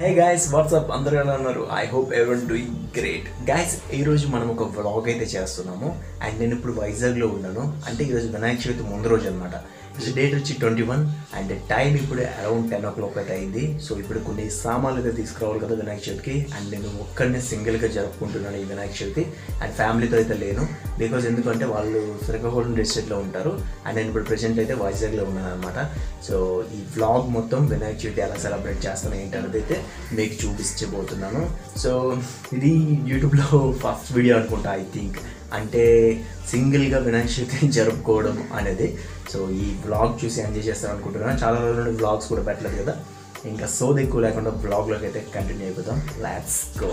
Hey guys, what's up? అందరూ ఎలా ఉన్నారు? I hope everyone doing great. Guys, ఈ రోజు మనం ఒక వ్లాగ్ అయితే చేస్తున్నాము అండ్ నేను ఇప్పుడు వైజాగ్లో ఉన్నాను. అంటే ఈరోజు వినాయక చవితి ముందు రోజు అనమాట. డేట్ వచ్చి 21 అండ్ టైం ఇప్పుడు అరౌండ్ 10 o'clock అయితే అయింది. సో ఇప్పుడు కొన్ని సామాన్లు అయితే తీసుకురావాలి కదా వినాయక చవితికి. అండ్ నేను ఒక్కడినే సింగిల్గా జరుపుకుంటున్నాను ఈ వినాయక చవితి. అండ్ ఫ్యామిలీతో అయితే లేను బికాజ్ ఎందుకంటే వాళ్ళు శ్రీకాకుళం డిస్ట్రిక్ట్లో ఉంటారు అండ్ నేను ఇప్పుడు ప్రెసెంట్ అయితే వైజాగ్లో ఉన్నాను అనమాట. సో ఈ వ్లాగ్ మొత్తం వినాయక చవితి ఎలా సెలబ్రేట్ చేస్తాను ఏంటనేది అయితే మీకు చూపించబోతున్నాను. సో ఇది యూట్యూబ్లో ఫస్ట్ వీడియో అనుకుంటా ఐ థింక్, అంటే సింగిల్గా వినాయక చవితి జరుపుకోవడం అనేది. సో ఈ వ్లాగ్ చూసి ఎంజాయ్ చేస్తాను అనుకుంటున్నాను. చాలా రోజుల నుండి వ్లాగ్స్ కూడా పెట్టలేదు కదా, ఇంకా సోది ఎక్కువ లేకుండా వ్లాగ్లోకి అయితే కంటిన్యూ అయిపోతాం. Let's go.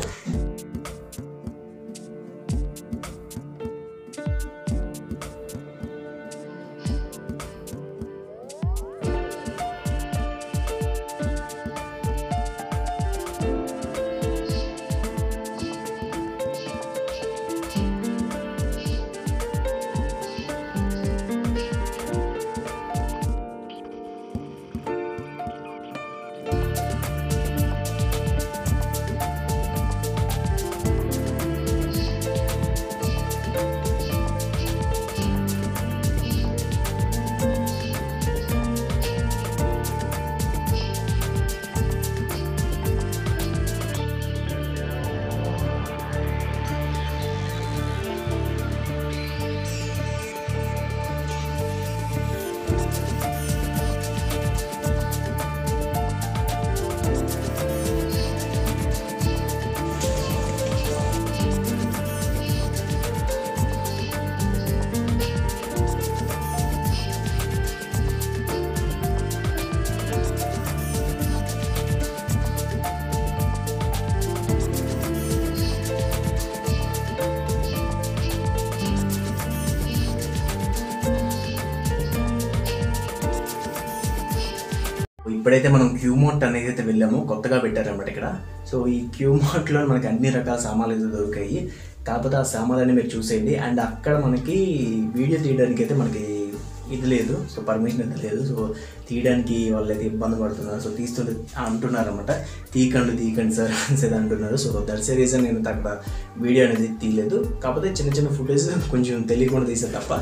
ఇప్పుడైతే మనం క్యూమార్ట్ అనేది అయితే వెళ్ళాము, కొత్తగా పెట్టారన్నమాట ఇక్కడ. సో ఈ క్యూమార్ట్లో మనకి అన్ని రకాల సామాన్లు అయితే దొరికాయి. కాకపోతే ఆ సామాన్లన్నీ మీరు చూసేయండి. అండ్ అక్కడ మనకి వీడియో తీయడానికి అయితే మనకి ఇది లేదు, సో పర్మిషన్ అయితే లేదు. సో తీయడానికి వాళ్ళు అయితే ఇబ్బంది పడుతున్నారు. సో తీస్తుంటే అంటున్నారు అనమాట, తీయకండి సార్ అనేసి అంటున్నారు. సో దట్స్ ఏ రీజన్ నేను అక్కడ వీడియో అనేది తీయలేదు. కాకపోతే చిన్న చిన్న ఫుటేజ్ కొంచెం తెలియకుండా తీసాను తప్ప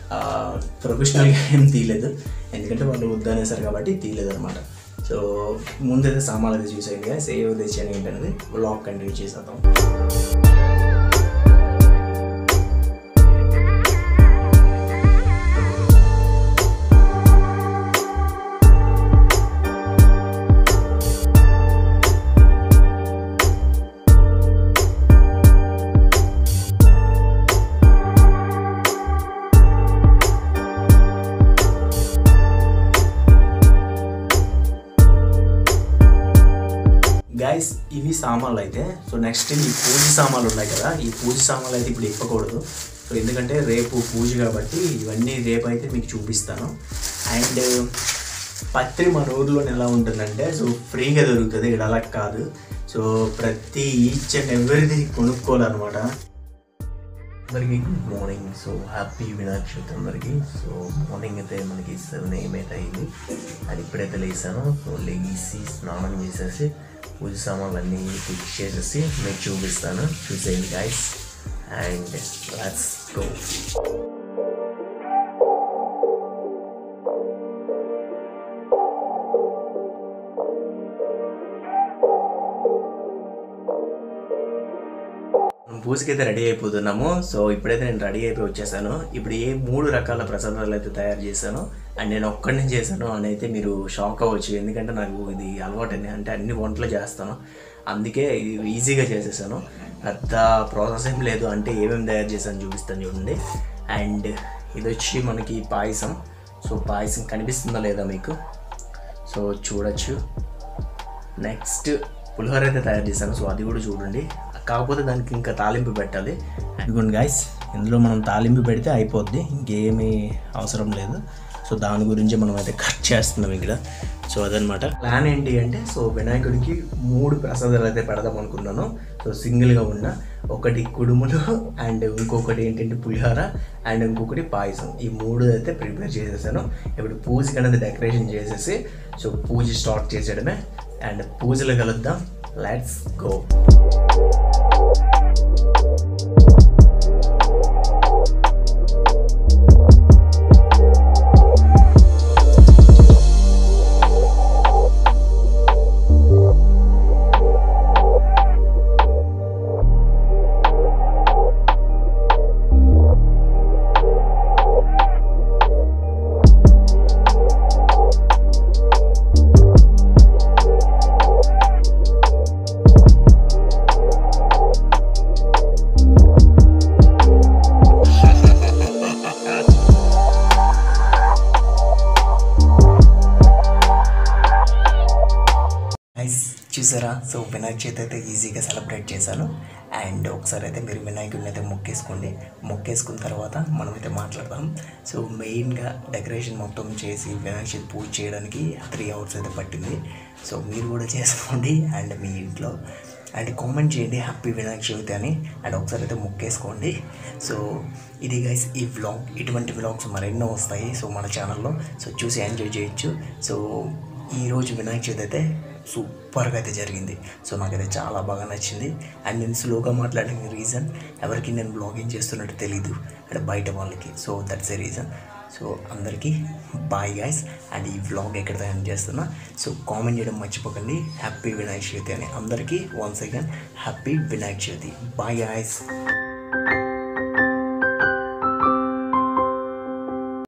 ప్రొఫెషనల్గా ఏం తీయలేదు, ఎందుకంటే వాళ్ళు వద్దనేసారు కాబట్టి తీయలేదు అనమాట. సో ముందైతే సామాన్లు అయితే చూసేయండి గాయ్స్, ఏ తెచ్చాను ఏంటనేది వ్లాగ్ కంటిన్యూ చేసేద్దాం. గైస్ ఇవి సామాన్లు అయితే. సో నెక్స్ట్ ఈ పూజ సామాన్లు ఉన్నాయి కదా, ఈ పూజ సామాన్లు అయితే ఇప్పుడు ఇప్పకూడదు. సో ఎందుకంటే రేపు పూజ కాబట్టి ఇవన్నీ రేపు అయితే మీకు చూపిస్తాను. అండ్ పత్రి మన ఊర్లో ఎలా ఉంటుందంటే సో ఫ్రీగా దొరుకుతుంది, ఇక్కడ అలా కాదు. సో ప్రతి ఈచ్ అండ్ ఎవ్రీథింగ్ కొనుక్కోవాలన్నమాట. అందరికీ good morning. So happy Vinayaka Chavithi అందరికీ. సో మార్నింగ్ అయితే మనకి 7 AM అయితే అయింది అండ్ ఇప్పుడైతే లేసాను. సో లేచి స్నానం చేసేసి పూజ సామాన్లు అన్నీ ఫిక్స్ చేసేసి మీకు చూపిస్తాను, చూసేయండి గైస్. And let's go. పూజకి అయితే రెడీ అయిపోతున్నాము. సో ఇప్పుడైతే నేను రెడీ అయిపోయి వచ్చేసాను. ఇప్పుడు 3 రకాల ప్రసాదాలు అయితే తయారు చేశాను అండ్ నేను ఒక్కడిని చేశాను అని అయితే మీరు షాక్ అవ్వచ్చు, ఎందుకంటే నాకు ఇది అలవాటని, అంటే అన్ని వంటలు చేస్తాను, అందుకే ఈజీగా చేసేసాను. పెద్ద ప్రాసెస్ ఏం లేదు. అంటే ఏమేమి తయారు చేశాను చూపిస్తాను చూడండి. అండ్ ఇది వచ్చి మనకి పాయసం. సో పాయసం కనిపిస్తుందా లేదా మీకు? సో చూడొచ్చు. నెక్స్ట్ పులిహోర అయితే తయారు చేశాను, సో అది కూడా చూడండి. కాకపోతే దానికి ఇంకా తాలింపు పెట్టాలి. ఇదిగోండి గైస్, ఇందులో మనం తాలింపు పెడితే అయిపోద్ది, ఇంకేమీ అవసరం లేదు. సో దాని గురించి మనం అయితే కట్ చేస్తున్నాం ఇక్కడ. సో అదనమాట ప్లాన్. ఏంటి అంటే సో వినాయకుడికి 3 ప్రసాదాలు అయితే పెడదాం అనుకున్నాను. సో సింగిల్గా ఉన్న ఒకటి కుడుములు అండ్ ఇంకొకటి ఏంటంటే పులిహోర అండ్ ఇంకొకటి పాయసం, ఈ 3 అయితే ప్రిపేర్ చేసేసాను. ఇప్పుడు పూజకి అనేది డెకరేషన్ చేసేసి సో పూజ స్టార్ట్ చేసేయడమే. అండ్ పూజలో కలుద్దాం. Let's go. చూసారా, సో వినాయక చవితి అయితే ఈజీగా సెలబ్రేట్ చేశాను. అండ్ ఒకసారి అయితే మీరు వినాయకుడిని అయితే మొక్కేసుకున్న తర్వాత మనమైతే మాట్లాడదాం. సో మెయిన్గా డెకరేషన్ మొత్తం చేసి వినాయక చవితి పూజ చేయడానికి 3 hours అయితే పట్టింది. సో మీరు కూడా చేసుకోండి అండ్ మీ ఇంట్లో అండ్ కామెంట్ చేయండి హ్యాపీ వినాయక చవితి అని. అండ్ ఒకసారి అయితే మొక్కేసుకోండి. సో ఇది గైస్ ఈ వ్లాగ్. ఇటువంటి వ్లాగ్స్ మరెన్నో వస్తాయి సో మన ఛానల్లో. సో చూసి ఎంజాయ్ చేయొచ్చు. సో ఈరోజు వినాయక చవితి అయితే సూపర్గా అయితే జరిగింది. సో నాకైతే చాలా బాగా నచ్చింది. అండ్ నేను స్లోగా మాట్లాడిన రీజన్ ఎవరికి నేను బ్లాగింగ్ చేస్తున్నట్టు తెలీదు అంటే బయట వాళ్ళకి. So that's a reason. So అందరికీ బాయ్ గైస్. అండ్ ఈ వ్లాగ్ ఎక్కడ తయారు చేస్తున్నా సో కామెంట్ చేయడం మర్చిపోకండి హ్యాపీ వినాయక చవితి అని. అందరికీ once again happy Vinayaka Chavithi. Bye guys.